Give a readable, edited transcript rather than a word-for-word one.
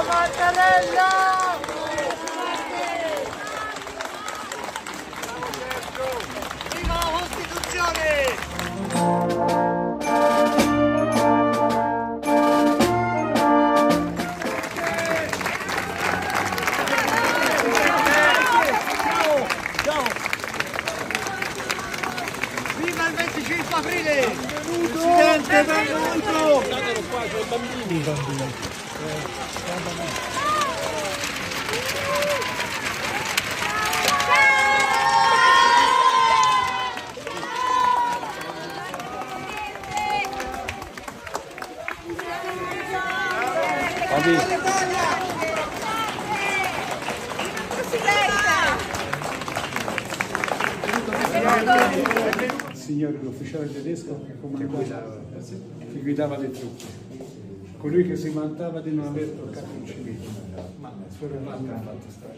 Mattarella! Viva la Costituzione! Viva il 25 aprile! Presidente, benvenuto! Guardalo qua, c'è i bambini. I bambini. Il signore, l'ufficiale tedesco che guidava le truppe, colui che si vantava di non aver toccato un civile, ma solo un altro ha fatto stare.